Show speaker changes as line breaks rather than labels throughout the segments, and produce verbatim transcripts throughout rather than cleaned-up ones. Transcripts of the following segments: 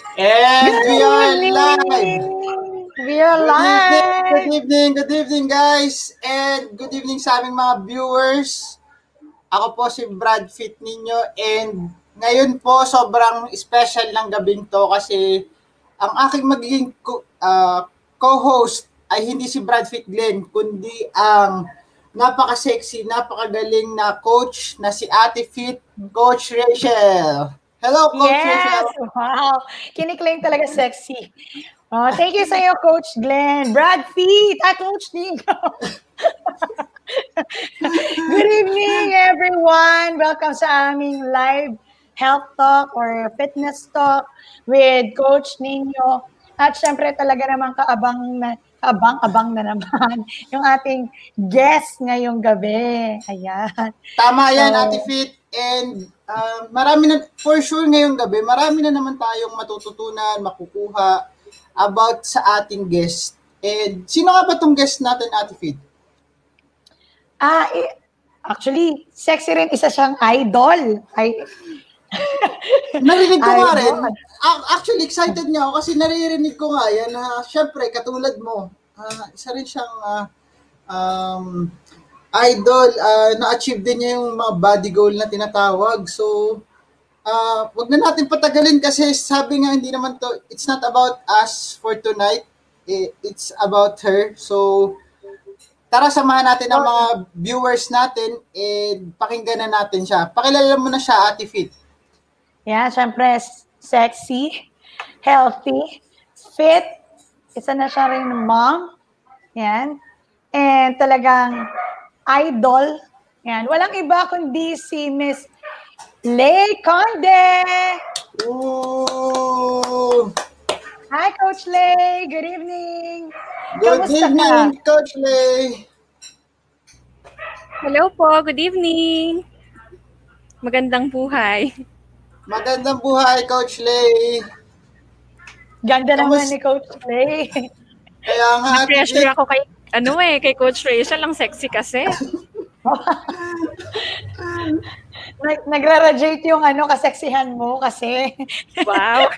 And
Good
we are
evening!
live!
We are
Good evening,
live!
good evening, good evening guys! And good evening sa aming mga viewers. Ako po si Brad Fit ninyo and ngayon po sobrang special ng gabing to kasi ang aking magiging co- ah, co-host ay hindi si Brad Fit Glenn kundi ang napaka-sexy, napakagaling na coach na si Ate Fit, Coach Rachel. Hello, Coach
Yes!
Rachel!
Wow! Kiniklaim talaga sexy. Oh, thank you sa iyo, Coach Glenn. Brad Feet! Ah, Coach Nico! Good evening, everyone! Welcome sa aming live health talk or fitness talk with Coach Nino. At syempre talaga naman kaabang na abang-abang na naman yung ating guest ngayong gabi. Ayan.
Tama yan,
So,
Ate Fit. And uh, marami na, for sure ngayong gabi, marami na naman tayong matututunan, makukuha about sa ating guest. And sino nga ba tong guest natin, Ate Fit?
ah, eh, actually, sexy rin. Isa siyang idol. Ay,
Narinig ko nga rin.
idol.
A- Actually, excited niya ako kasi naririnig ko nga yan na syempre, katulad mo, ah, isa rin siyang ah, um, idol, ah, na-achieve din niya yung mga body goal na tinatawag. So, ah wag na natin patagalin kasi sabi nga hindi naman to, it's not about us for tonight. I- It's about her. So, tara samahan natin ang mga viewers natin and pakinggan na natin siya. Pakilala mo na siya, Ate Fit.
Yan, syempre, s- sexy, healthy, fit. Isa na siya rin mom. Yan. And talagang idol. Yan. Walang iba kundi si Miss Lei Conde.
Ooh!
Hi, Coach Lei. Good evening.
Good
Kamusta ka?
evening, Coach Lei.
Hello po, good evening. Magandang buhay.
Magandang buhay, Coach Lei.
Ganda naman
Kamus-
ni Coach Lei.
Kaya nga, Ate
Na-pressure
Fit,
ako kay, ano eh, kay Coach Rachel, ang sexy kasi.
Nag- Nagra-radiate yung ano, kaseksihan mo kasi.
Wow.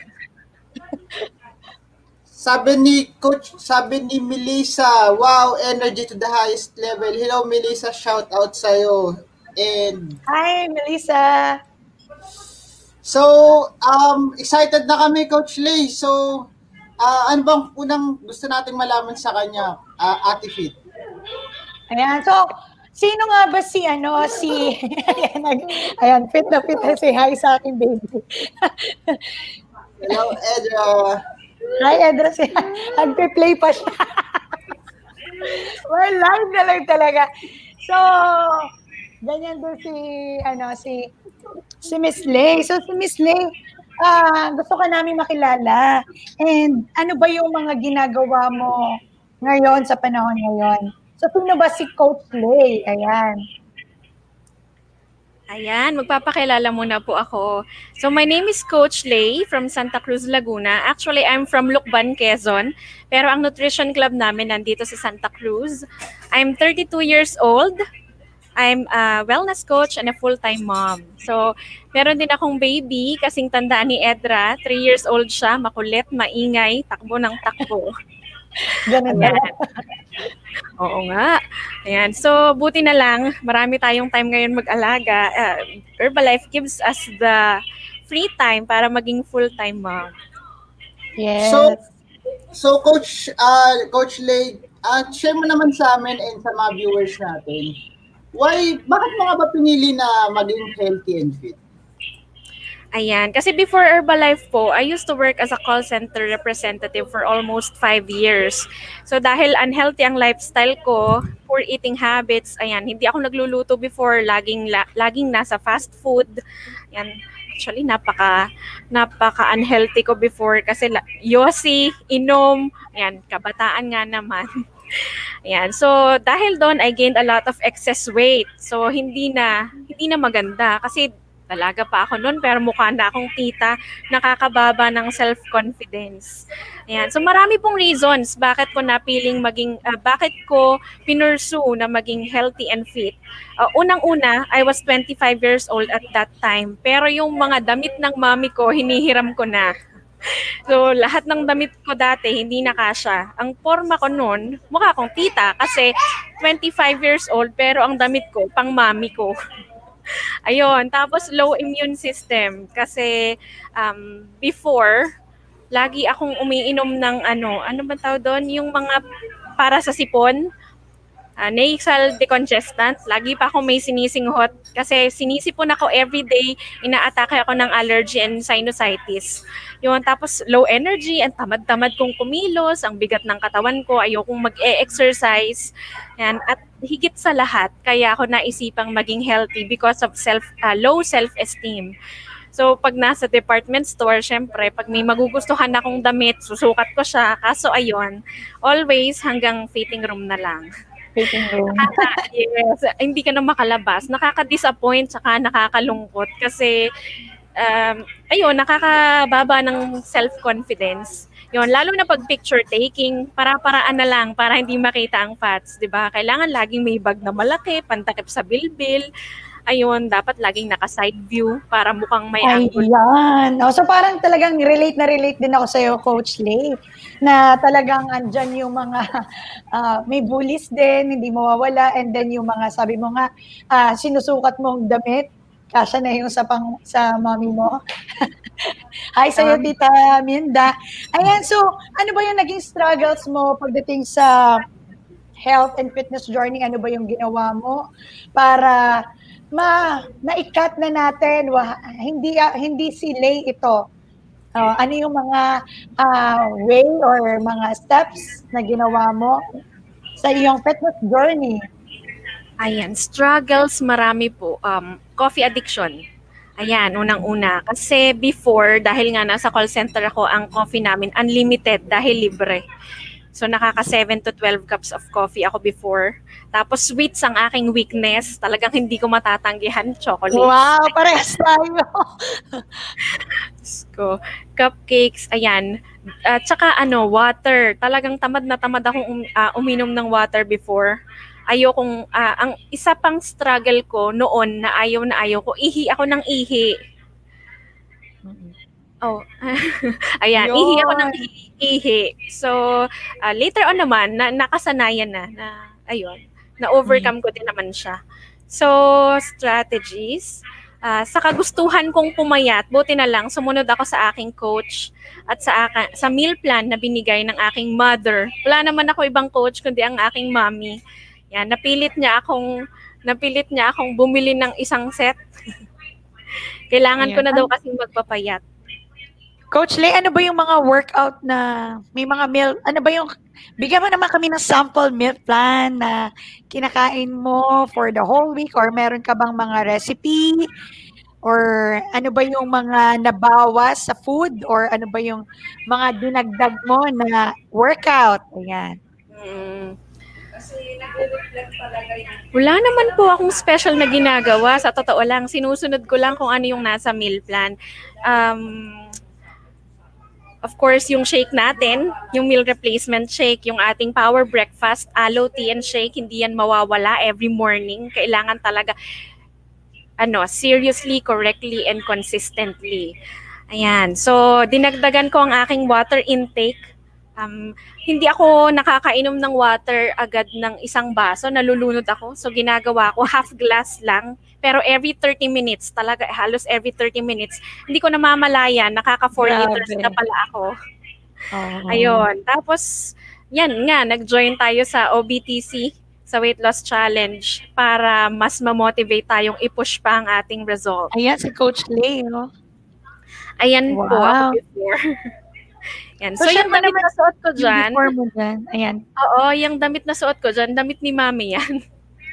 sabi ni Coach, sabi ni Melissa, wow, energy to the highest level. Hello, Melissa, shout out sa'yo. And
Hi, Melissa.
so, um, excited na kami, Coach Lei. So, ah, ano bang unang gusto nating malaman sa kanya, ah, Ate Fit?
Ayan, so, sino nga ba si, ano, si, ayan, nag- ayan, fit na fit na si hi sa akin, baby.
Hello, Edra.
Hi, Edra, si nagpe-play pa siya. Well, live na lang talaga. So, ganyan doon si, ano, si, si Miss Lei. So, si Miss Lei, ah, gusto ka namin makilala. And ano ba yung mga ginagawa mo ngayon sa panahon ngayon? So, sino ba si Coach Lei? Ayan.
Ayan, magpapakilala muna po ako. So my name is Coach Lei from Santa Cruz, Laguna. Actually, I'm from Lucban, Quezon. Pero ang nutrition club namin nandito sa Santa Cruz. I'm thirty-two years old. I'm a wellness coach and a full-time mom. So, meron din akong baby, kasing tandaan ni Edra. Three years old siya, makulit, maingay, takbo ng takbo.
Ganun
Ayan.
ba?
Oo nga. Ayan. So, buti na lang, marami tayong time ngayon mag-alaga. Uh, Herbalife gives us the free time para maging full-time mom.
Yes.
So, so Coach, ah, Coach Lei, ah, share mo naman sa amin and sa mga viewers natin. Why, bakit mo nga ba pinili na maging healthy and fit?
Ayan. Kasi before Herbalife po, I used to work as a call center representative for almost five years. So dahil unhealthy ang lifestyle ko, poor eating habits, ayan, hindi ako nagluluto before, laging la, laging nasa fast food. Ayan. Actually, napaka napaka unhealthy ko before kasi la, yosi, inom, ayan, kabataan nga naman. Ayan. So dahil doon I gained a lot of excess weight. So hindi na hindi na maganda kasi talaga pa ako noon pero mukha na akong tita, nakakababa ng self-confidence. Ayan. So marami pong reasons bakit ko napiling maging, uh, bakit ko pinursue na maging healthy and fit. Uh, unang-una, I was twenty-five years old at that time. Pero yung mga damit ng mami ko, hinihiram ko na. So, lahat ng damit ko dati, hindi na kasya. Ang forma ko noon, mukha akong tita kasi twenty-five years old, pero ang damit ko, pang mami ko. Ayun, tapos low immune system kasi um, before, lagi akong umiinom ng ano, ano ba tawag doon? Yung mga para sa sipon, uh, nasal decongestant. Lagi pa ako may sinisinghot kasi sinisipon ako everyday, inaatake ako ng allergy and sinusitis. Yun, tapos low energy, ang tamad-tamad kong kumilos, ang bigat ng katawan ko, ayokong mag-e-exercise. Yan, at higit sa lahat, kaya ako naisipang maging healthy because of self uh, low self-esteem. So, pag nasa department store, syempre, pag may magugustuhan akong damit, susukat ko siya. Kaso ayun, always hanggang fitting room na lang.
Fitting room.
Nakaka, yes, hindi ka na makalabas. Nakaka-disappoint, saka nakakalungkot. Kasi, um, ayun, nakakababa ng self-confidence. Yun, lalo na pag picture taking, para-paraan na lang para hindi makita ang fats, 'di ba? Kailangan laging may bag na malaki, pantakip sa bilbil. Ayun, dapat laging naka-side view para mukhang may angle.
Ayan. O, so parang talagang relate na relate din ako sa iyo, Coach Lei, na talagang andyan yung mga uh, may bullies din, hindi mawawala, and then yung mga sabi mo nga, uh, sinusukat mong damit, kasya na yung sa pang sa mommy mo. Hi sa iyo,
Um,
Tita Minda. Ayan, so ano ba yung naging struggles mo pagdating sa health and fitness journey? Ano ba yung ginawa mo para ma naikat na natin? Wah, hindi ah, hindi si Lei ito. Uh, ano yung mga uh, way or mga steps na ginawa mo sa iyong fitness journey?
Ayan, struggles marami po. Um, coffee addiction. Ayan, unang-una. Kasi before, dahil nga nasa call center ako, ang coffee namin unlimited dahil libre. So nakaka seven to twelve cups of coffee ako before. Tapos sweets ang aking weakness. Talagang hindi ko matatanggihan, chocolate.
Wow, parehas tayo.
Ko, cupcakes, ayan. At saka ano, water. Talagang tamad na tamad akong um, uh, uminom ng water before. Ayokong, uh, ang isa pang struggle ko noon na ayaw na ayaw ko, ihi ako ng ihi. Oh, ayan,
Yun.
ihi ako ng ihi. So, uh, later on naman, na, nakasanayan na, na, ayun, na-overcome ko din naman siya. So, strategies. Uh, sa kagustuhan kong pumayat, buti na lang, sumunod ako sa aking coach at sa, aka, sa meal plan na binigay ng aking mother. Wala naman ako ibang coach, kundi ang aking mommy. Yan, napilit niya akong napilit niya akong bumili ng isang set. Kailangan
Ayan.
ko na daw kasing magpapayat.
Coach Lei, ano ba yung mga workout na may mga meal, ano ba yung, bigyan mo naman kami ng sample meal plan na kinakain mo for the whole week, or meron ka bang mga recipe, or ano ba yung mga nabawas sa food, or ano ba yung mga dinagdag mo na workout? Ayan.
Mm. Wala naman po akong special na ginagawa. Sa totoo lang, sinusunod ko lang kung ano yung nasa meal plan. Um, of course, yung shake natin, yung meal replacement shake, yung ating power breakfast, aloe tea and shake, hindi yan mawawala every morning. Kailangan talaga, ano, seriously, correctly, and consistently. Ayan. So, dinagdagan ko ang aking water intake. Um, hindi ako nakakainom ng water agad ng isang baso, nalulunod ako. So ginagawa ko half glass lang, pero every thirty minutes, talaga halos every thirty minutes, hindi ko namamalayan, nakaka four liters na pala ako.
Oh.
Ayun. Tapos, yan nga, nag-join tayo sa O B T C, sa Weight Loss Challenge, para mas ma-motivate tayong i-push pa ang ating result.
Ayan, si Coach Lei, no?
Ayan
Wow.
po ako before. Yan. So,
So,
yung damit na suot ko dyan,
before mo dyan, ayan.
oo, yung damit na suot ko dyan, damit ni Mami yan.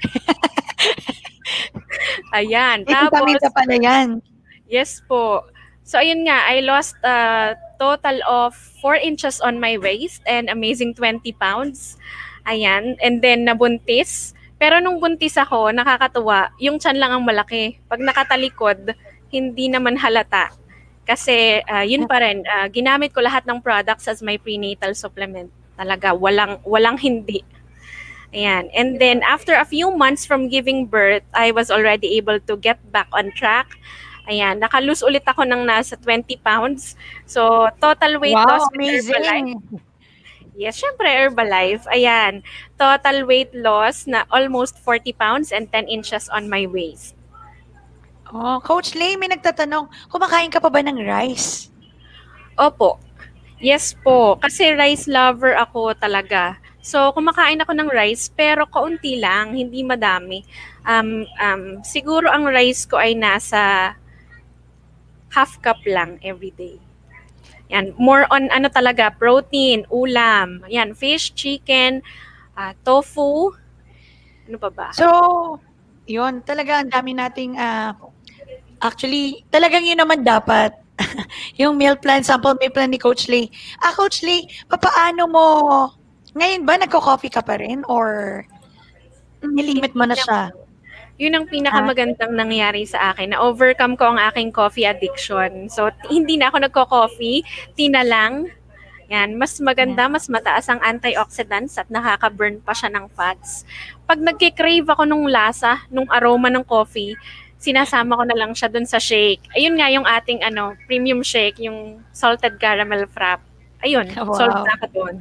Ayan.
Eh,
Tapos,
kami ka pala yan.
yes po. So, ayun nga, I lost a total of four inches on my waist and amazing twenty pounds. Ayan. And then, nabuntis. Pero nung buntis ako, nakakatuwa, yung tiyan lang ang malaki. Pag nakatalikod, hindi naman halata. Kasi uh, yun pa rin, uh, ginamit ko lahat ng products as my prenatal supplement. Talaga, walang, walang hindi. Ayan. And then, after a few months from giving birth, I was already able to get back on track. Ayan, nakalose ulit ako ng nasa twenty pounds. So, total weight
Wow,
loss with Herbalife.
amazing.
Yes, syempre Herbalife. Ayan, total weight loss na almost forty pounds and ten inches on my waist.
Oh, Coach Lei, may nagtatanong, kumakain ka pa ba ng rice?
Opo. Yes po, kasi rice lover ako talaga. So, kumakain ako ng rice, pero kaunti lang, hindi madami. Um, um, siguro ang rice ko ay nasa half cup lang every day. Yan, more on ano talaga, protein, ulam, yan, fish, chicken, ah, tofu, ano pa ba?
So, yun, talaga ang dami nating, ah, actually, talagang yun naman dapat. Yung meal plan, sample meal plan ni Coach Lei. Ah, Coach Lei, papaano mo, ngayon ba nagko-coffee ka pa rin or nilimit mo na siya?
Yun ang pinakamagandang nangyari sa akin. Na-overcome ko ang aking coffee addiction. So, t- hindi na ako nagko-coffee, tea na lang. Yan, mas maganda, mas mataas ang antioxidants at nakaka-burn pa siya ng fats. Pag nagki-crave ako nung lasa, nung aroma ng coffee, sinasama ko na lang siya dun sa shake. Ayun nga yung ating ano, premium shake, yung salted caramel frap. Ayun,
Wow.
solved na ako dun.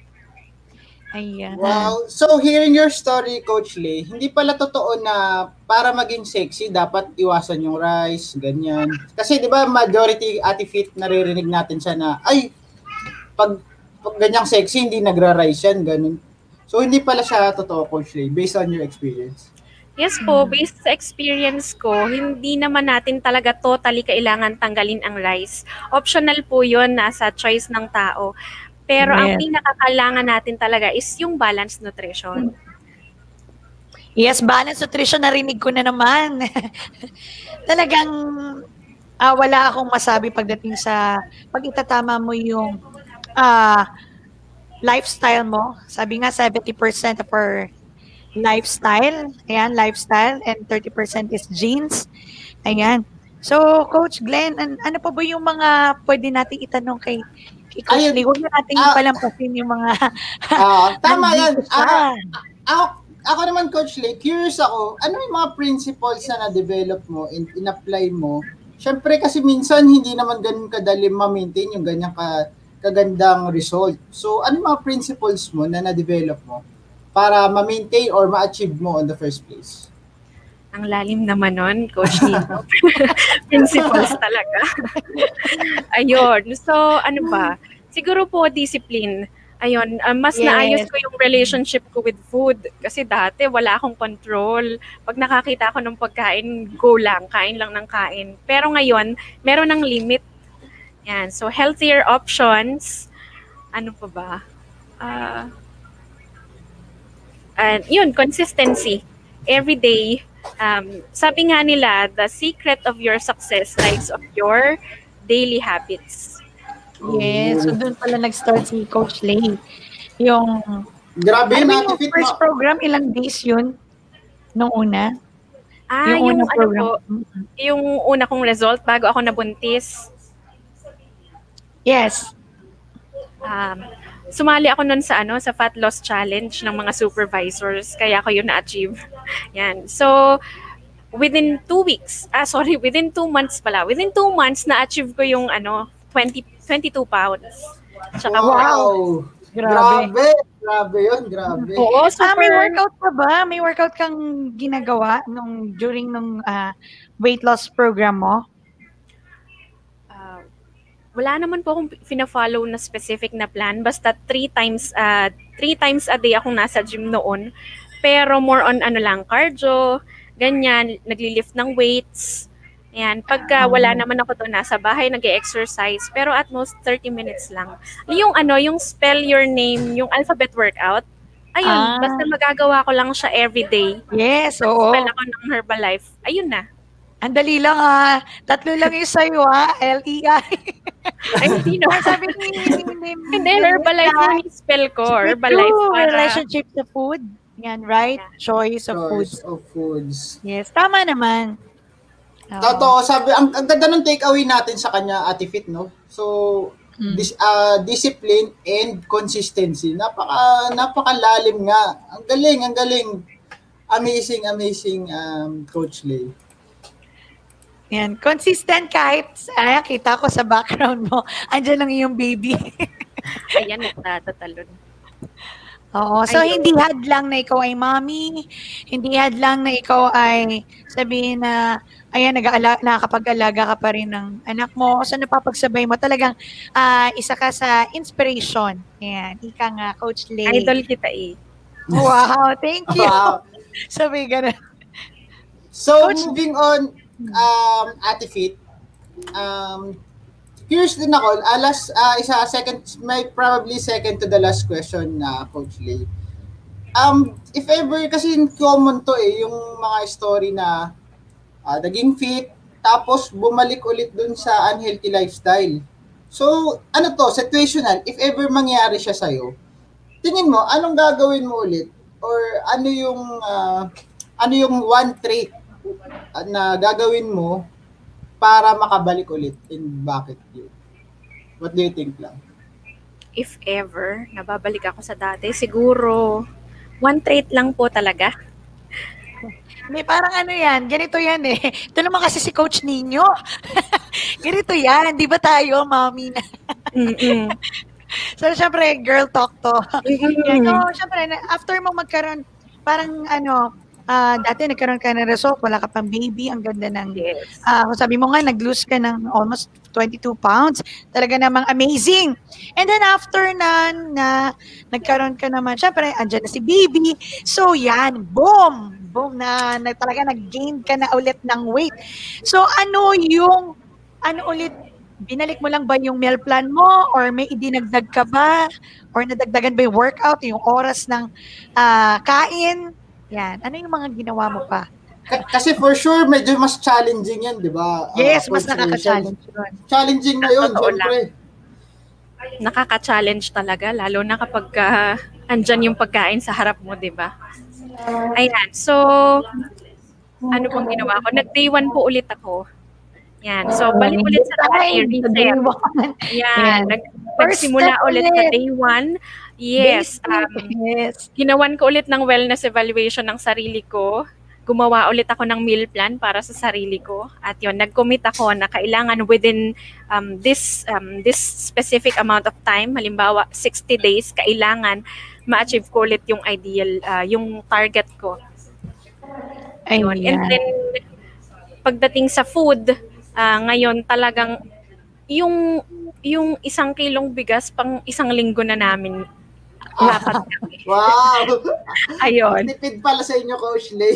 Ayan.
Wow. So, hearing your story, Coach Lei, hindi pala totoo na para maging sexy, dapat iwasan yung rice, ganyan. Kasi, di ba, majority Ate Fit, naririnig natin siya na, ay, pag, pag ganyang sexy, hindi nagra-rice yan, ganun. So, hindi pala siya totoo, Coach Lei, based on your experience.
Yes po, based sa experience ko, hindi naman natin talaga totally kailangan tanggalin ang rice. Optional po yun, nasa choice ng tao. Pero ang
Yes.
pinakakailangan natin talaga is yung balanced nutrition.
Yes, balanced nutrition, narinig ko na naman. Talagang ah, wala akong masabi pagdating sa pag itatama mo yung ah, lifestyle mo. Sabi nga seventy percent of our lifestyle, ayan, lifestyle, and thirty percent is genes. Ayan. So, Coach Glenn, an- ano pa ba yung mga pwede nating itanong kay, kay Coach
Ayun.
Lei? Huwag na natin
Ah.
palampasin yung mga
Ah, tama yan.
nandito siya.
Ah, ako, ako naman, Coach Lei, curious ako, ano yung mga principles na na-develop mo and in-apply mo? Siyempre kasi minsan hindi naman ganun kadali ma-maintain yung ganyang ka, kagandang result. So, ano yung mga principles mo na na-develop mo para ma-maintain or ma-achieve mo in the first place?
Ang lalim naman nun, Coach Nino. Principles talaga. Ayun. So, ano ba? Siguro po, discipline. Ayun, uh, mas
Yes.
naayos ko yung relationship ko with food. Kasi dati, wala akong control. Pag nakakita ako ng pagkain, go lang. Kain lang ng kain. Pero ngayon, meron ng limit. Yan. So, healthier options. Ano pa ba? Ah... and yun, consistency. Every day, um, sabi nga nila, the secret of your success lies of your daily habits.
Yes, so doon pala nag-start si Coach Lei. Yung,
Grabe
ano
yun,
ba
Ate
yung
Fit.
first
Ma-
program, ilang days yun? Nung una?
Ah, yung,
unang
ano po, yung una kong result bago ako nabuntis,
Yes.
um, sumali ako nun sa ano sa fat loss challenge ng mga supervisors, kaya ko yun na-achieve. Yan. So, within two weeks, ah sorry, within two months pala, within two months na-achieve ko yung ano, twenty, twenty-two pounds. Tsaka,
Wow!
Grabe.
Grabe! Grabe yun, grabe.
Oo,
Ah,
super.
may workout ka ba? May workout kang ginagawa nung during nung ah, weight loss program mo?
Ah, wala naman po akong fina-follow na specific na plan. Basta three times, uh, three times a day akong nasa gym noon. Pero more on ano lang, cardio, ganyan, nagli-lift ng weights. Ayan, pagka wala naman ako doon, nasa bahay, nag-exercise. Pero at most thirty minutes lang. Yung ano, yung spell your name, yung alphabet workout, ayun,
Ah.
basta magagawa ko lang siya everyday.
Yes, oo.
Spell ako ng Herbalife, ayun na.
Ang dali lang ah. Tatlo lang yung sa'yo ah. L E I.
Ay, hindi no.
Sabi ni, ni, ni,
Hindi, Herbalife yung spell ko. Herbalife
True,
para...
relationship to food. Yan, right? Choice of
Choice
foods.
of foods.
Yes, tama naman. Oo.
Totoo, sabi, ang, ang ganda ng takeaway natin sa kanya, Ate Fit, no? So,
Mm.
dis, ah, discipline and consistency. Napaka, napakalalim nga. Ang galing, ang galing. Amazing, amazing, um, Coach Lei.
Yan, consistent kahit, ay, kita ko sa background mo, andyan lang yung baby.
Ayan, nagtatatalon.
Oo, so
Ayun.
hindi hadlang na ikaw ay mommy, hindi hadlang na ikaw ay sabihin na, ayan, nag-aala, nakakapag-alaga ka pa rin ng anak mo, so napapagsabay mo, talagang ah, isa ka sa inspiration. Ayan, ika nga, Coach Lei.
Idol kita eh.
Wow, thank you.
Wow.
Sabi ganun.
So,
Coach-
moving on, um, Ate Fit, um, curious din ako, alas, uh, isa, second, may probably second to the last question na Coach Lei. Um, if ever, kasi common to eh, yung mga story na uh, naging fit, tapos bumalik ulit dun sa unhealthy lifestyle. So, ano to, situational, if ever mangyari siya sa'yo, tingin mo, anong gagawin mo ulit? Or ano yung, uh, ano yung one trait na gagawin mo para makabalik ulit, and bakit yun? What do you think lang?
If ever, nababalik ako sa dati, siguro, one trait lang po talaga.
May parang ano yan, ganito yan eh. Ito naman kasi si Coach Ninyo. Ganito yan, di ba tayo, mommy na?
Mm-mm.
So, syempre, girl talk to.
Mm-mm.
Yan. So, syempre, na- after mo magkaroon, parang ano, ah, dati nagkaroon ka ng result, wala ka pang baby, ang ganda ng,
Yes.
ah, kung sabi mo nga, nag-lose ka ng almost twenty-two pounds. Talaga namang amazing. And then after na, na nagkaroon ka naman, syempre, andyan na si baby. So, yan, boom! Boom, na, na talaga nag-gain ka na ulit ng weight. So, ano yung, ano ulit, binalik mo lang ba yung meal plan mo or may idinagdag ka ba or nadagdagan ba yung workout, yung oras ng ah, kain? Yan. Ano yung mga ginawa mo pa?
K- kasi for sure, medyo mas challenging yan, di ba? Uh,
Yes, mas
Coach
nakaka-challenge
Rachel?
yun.
Challenging na yun,
Totoo
syempre.
Nakaka-challenge talaga, lalo na kapag uh, andyan yung pagkain sa harap mo, di ba? Ayan, so, ano pong ginawa ko? Nag-day one po ulit ako. Yan, so balik ulit sa dati,
Sa day
reset.
one.
Yan,
Yan.
nag,
First
nagsimula
step
ulit
ulit.
sa day one. Yes,
Day
um,
two. Yes.
ginawan ko ulit ng wellness evaluation ng sarili ko. Gumawa ulit ako ng meal plan para sa sarili ko. At yun, nag-commit ako na kailangan within um, this um, this specific amount of time, halimbawa sixty days, kailangan ma-achieve ko ulit yung ideal, uh, yung target ko. Ayun. And then, pagdating sa food, uh, ngayon talagang yung yung isang kilong bigas pang isang linggo na namin dapat kami.
Wow!
Ayun.
Tipid pala sa inyo, Coach Lei.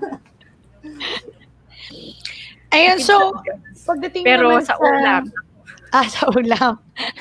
Ayun, so, pagdating
Pero
naman
sa ulam.
Ah, sa ulam.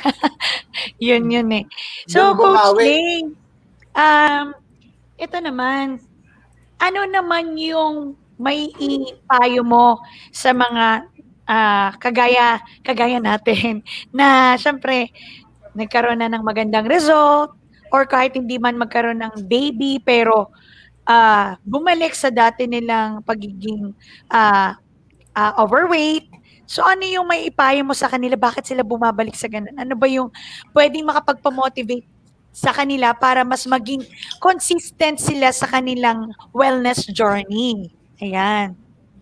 Yun, yun eh. So,
Doon
Coach
bumawi.
Lei, um, ito naman, ano naman yung may ipayo mo sa mga ah, kagaya kagaya natin na syempre nagkaroon na ng magandang result or kahit hindi man magkaroon ng baby pero ah, bumalik sa dati nilang pagiging ah, ah, overweight. So ano yung may ipayo mo sa kanila? Bakit sila bumabalik sa ganun? Ano ba yung pwedeng makapagpamotivate sa kanila para mas maging consistent sila sa kanilang wellness journey? Ayan.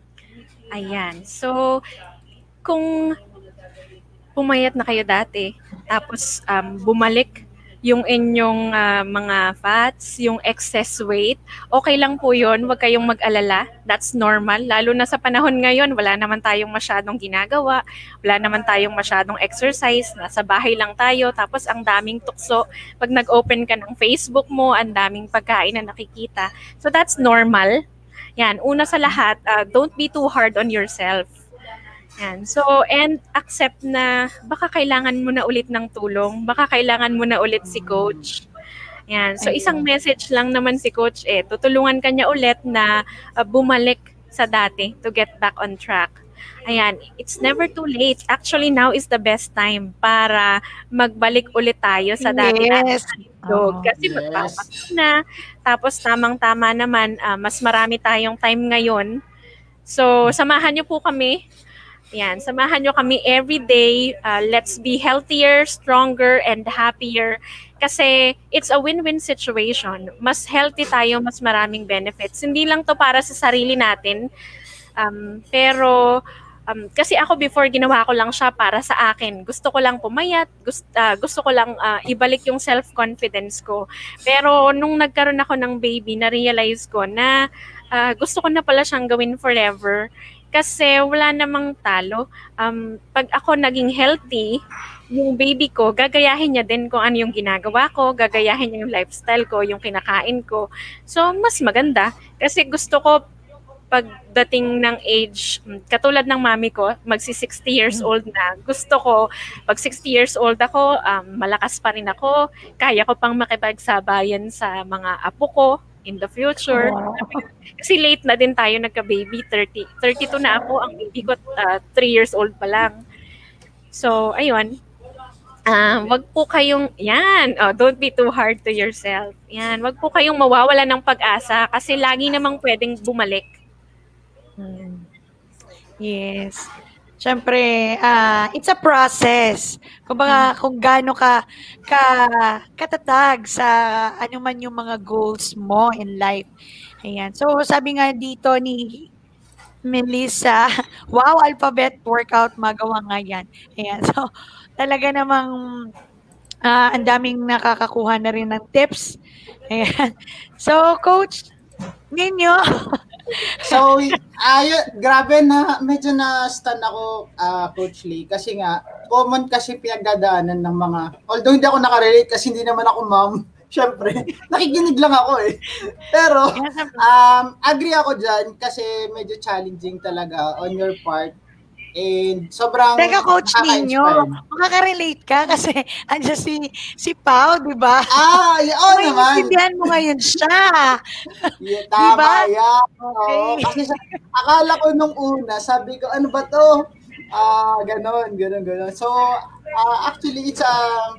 Ayan. So, kung pumayat na kayo dati, tapos um, bumalik yung inyong ah, mga fats, yung excess weight, okay lang po yun. Huwag kayong mag-alala. That's normal. Lalo na sa panahon ngayon, wala naman tayong masyadong ginagawa. Wala naman tayong masyadong exercise. Nasa bahay lang tayo. Tapos ang daming tukso. Pag nag-open ka ng Facebook mo, ang daming pagkain na nakikita. So that's normal. Yan. Una sa lahat, ah, don't be too hard on yourself. Yan. So, and accept na baka kailangan mo na ulit ng tulong. Baka kailangan mo na ulit si coach. Yan. So, isang message lang naman si coach eh. Tutulungan ka niya ulit na uh, bumalik sa dati to get back on track. Ayan. It's never too late. Actually, now is the best time para magbalik ulit tayo sa dati
Yes.
natin dog.
Oo.
Kasi
Yes.
magpapasok na. Tapos, tamang-tama naman, uh, mas marami tayong time ngayon. So, samahan niyo po kami. Yan, samahan nyo kami every day. Uh, let's be healthier, stronger, and happier. Kasi it's a win-win situation. Mas healthy tayo, mas maraming benefits. Hindi lang to para sa sarili natin. Um, pero Um, kasi ako before, ginawa ko lang siya para sa akin. Gusto ko lang pumayat, gusto, uh, gusto ko lang uh, ibalik yung self-confidence ko. Pero nung nagkaroon ako ng baby, na-realize ko na uh, gusto ko na pala siyang gawin forever. Kasi wala namang talo. Um, pag ako naging healthy, yung baby ko, gagayahin niya din kung ano yung ginagawa ko, gagayahin niya yung lifestyle ko, yung kinakain ko. So, mas maganda. Kasi gusto ko, pagdating ng age, katulad ng mami ko, magsi sixty years old na. Gusto ko, pag sixty years old ako, um, malakas pa rin ako. Kaya ko pang makipagsabayan sa mga apo ko in the future.
Wow.
Kasi late na din tayo nagka-baby. thirty, thirty-two na ako. Ang baby ko, uh, three years old pa lang. So, ayun. Um, wag po kayong, yan, oh, don't be too hard to yourself. Yan, wag po kayong mawawala ng pag-asa kasi lagi namang pwedeng bumalik.
Hmm. Yes. Siyempre, ah, it's a process. Kumbaga, kung gaano ka, ka katatag sa ano man yung mga goals mo in life. Ayan. So, sabi nga dito ni Melissa, wow, alphabet workout, magawa nga yan. Ayan. So, talaga namang ah, ang daming nakakakuha na rin ng tips. Ayan. So, Coach Ninyo,
So, ayun, grabe na, medyo na-stun ako, ah, Coach Lei, kasi nga, common kasi pinagdadaanan ng mga, although hindi ako nakarelate kasi hindi naman ako ma'am, syempre, nakikinig lang ako eh. Pero, um, agree ako dyan kasi medyo challenging talaga on your part. And sobrang
teka, Coach Ninyo,
nakaka-inspire.
makaka-relate ka kasi andyan si, si Pao, di ba?
Ah, y- oo naman.
Maintindihan mo ngayon siya.
Yeah, tama
Diba?
yan.
Okay.
Oo, kasi sa, akala ko nung una, sabi ko, ano ba to? Ah, ganon, ganon, ganon. So, ah, actually, it's a,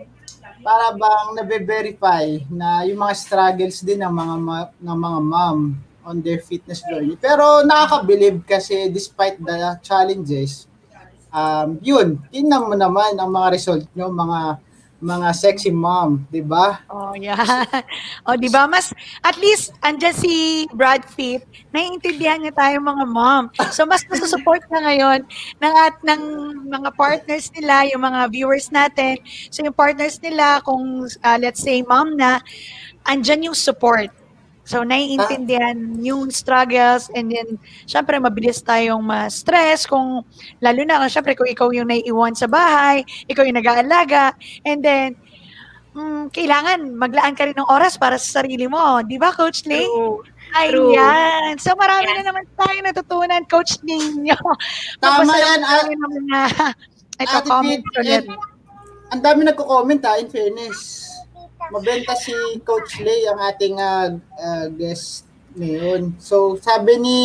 para bang nabe-verify na yung mga struggles din ng mga ma- ng mga mom on their fitness journey. Pero nakakabilib kasi despite the challenges, um, yun, tingnan mo naman ang mga result nyo, mga mga sexy mom, di ba?
Oh, yeah. O, di ba? Mas, at least, andyan si Brad Pitt, naiintindihan niya tayo mga mom. So, mas nasusupport na ngayon ng, at, ng mga partners nila, yung mga viewers natin. So, yung partners nila, kung, uh, let's say, mom na, andyan yung support. So, naiintindihan yung struggles and then, syempre, mabilis tayong ma-stress kung, lalo na, syempre, kung ikaw yung naiiwan sa bahay, ikaw yung nag-aalaga, and then, mm, kailangan maglaan ka rin ng oras para sa sarili mo. Di ba, Coach Lei?
True. True.
Ayan. So, marami
Yes.
na naman tayo natutunan, Coach Ninyo.
Tama yan,
Magpasalamat
ah,
tayo naman na ito,
Ate
comment
Pete,
ulit.
and ang dami nagko-comment ha, in fairness. Mabenta si Coach Lei, ang ating uh, uh, guest ngayon. So, sabi ni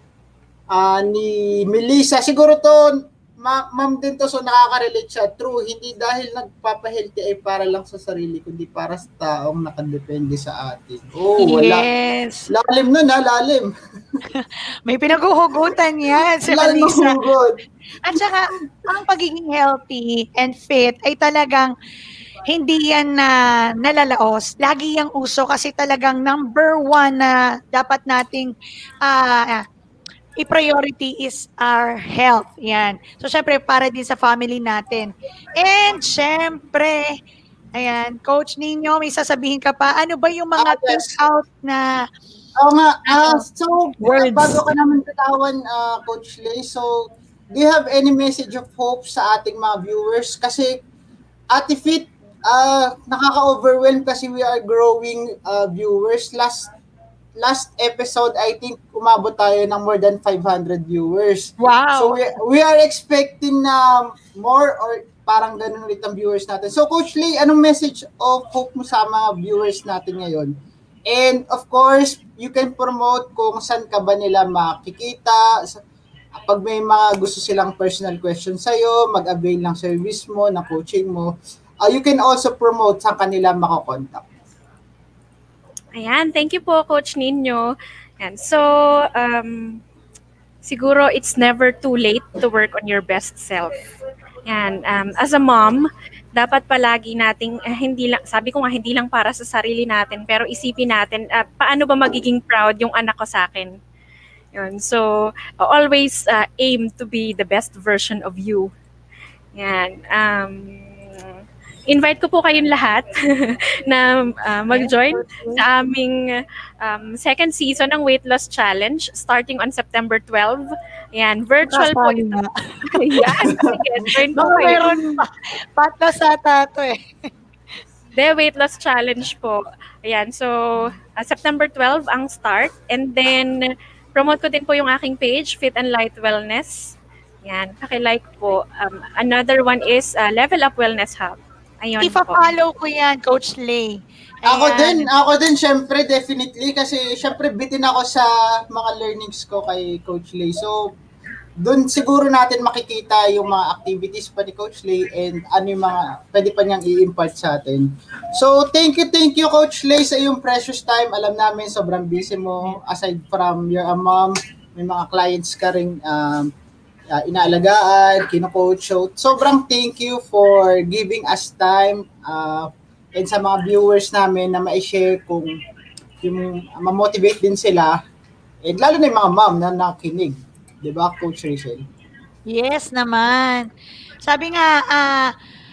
uh, ni Melissa, siguro to, ma- ma'am din to, so nakaka-relate siya. True, hindi dahil nagpapa-healthy ay para lang sa sarili, kundi para sa taong nakadepende sa atin. Oh, wala.
Yes.
Lalim nun ha, lalim.
May pinaghuhugutan yan si
Lalim
Melissa.
ng hugot.
At saka, ang pagiging healthy and fit ay talagang hindi yan na nalalaos. Lagi yung uso kasi talagang number one na dapat nating ah, i-priority is our health. Yan. So, syempre, para din sa family natin. And, syempre, ayan, Coach Ninyo, may sasabihin ka pa, ano ba yung mga
Ah, yes.
take out na
Oo nga, ah, so
Words.
bago ka naman bitawan, ah, Coach Lei, so do you have any message of hope sa ating mga viewers? Kasi Ate Fit, ah, nakaka-overwhelm kasi we are growing ah, viewers. Last last episode, I think umabot tayo ng more than five hundred viewers.
wow.
So we, we are expecting na more or parang ganun ulit ang viewers natin. So Coach Lei, anong message of hope mo sa mga viewers natin ngayon? And of course, you can promote kung saan ka ba nila makikita. Pag may mga gusto silang personal questions sa'yo, mag-avail ng service mo, ng coaching mo, uh, you can also promote sa kanila makakontakt.
Ayan, thank you po, Coach Ninyo. Ayan, so, um, siguro it's never too late to work on your best self. Yan, um, as a mom, dapat palagi nating, eh, hindi lang, sabi ko nga, hindi lang para sa sarili natin, pero isipin natin, uh, paano ba magiging proud yung anak ko sa akin? Yun. So, always uh, aim to be the best version of you. Yan. Um, invite ko po kayong lahat na uh, mag-join sa aming um, second season ng Weight Loss Challenge starting on September twelfth. Yan, virtual po
Kasali
ito.
nga.
Yan, sige, join po
Baka
kayo.
mayroon pa. Patlas ata to eh.
The Weight Loss Challenge po. Ayan, so uh, September twelfth ang start. And then, promote ko din po yung aking page, Fit and Light Wellness. Yan, paki-like po. Um, another one is uh, Level Up Wellness Hub. Ayun po.
Ipa-follow ko yan, Coach Lei.
Ako
Ayan.
din, ako din syempre definitely kasi syempre bitin ako sa mga learnings ko kay Coach Lei. So doon siguro natin makikita yung mga activities pa ni Coach Lei and ano yung mga pwede pa niyang i-impart sa atin. So thank you, thank you Coach Lei sa iyong precious time. Alam namin sobrang busy mo aside from your uh, mom, may mga clients ka ring um, uh, inaalagaan, kino-coach. So, sobrang thank you for giving us time uh, and sa mga viewers namin na ma-share kung yung ma-motivate din sila. And lalo na yung mga mom na nakinig. Di ba, Coach Rachel?
Yes naman. Sabi nga, ah,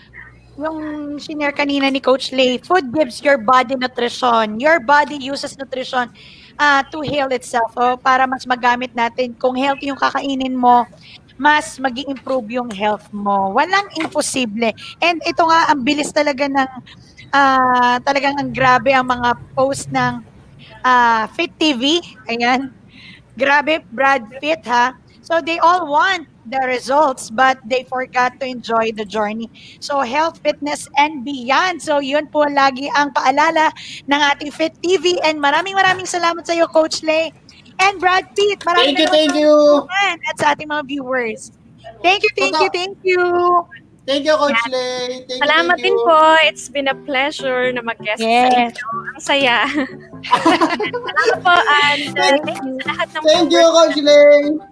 yung senior kanina ni Coach Lei, food gives your body nutrition. Your body uses nutrition uh, to heal itself. O, para mas magamit natin. Kung healthy yung kakainin mo, mas mag-i-improve yung health mo. Walang imposible. And ito nga, ang bilis talaga ng, uh, talagang ang grabe ang mga post ng uh, Fit T V. Ayan. Grabe, Brad Pitt ha. So they all want the results but they forgot to enjoy the journey. So health, fitness, and beyond. So yun po lagi ang paalala ng ating Fit T V. And maraming maraming salamat sa iyo, Coach Lei. And Brad Pitt, maraming
Thank you, thank you.
At sa ating mga viewers. Thank you, thank you, thank you.
Thank you, Coach Lei. Thank
Salamat
you, thank
din
you.
po. It's been a pleasure na mag-guest
Yes.
sa inyo. Ang saya. Salamat po. And uh, thank you sa lahat ng
Thank you, Coach Lei.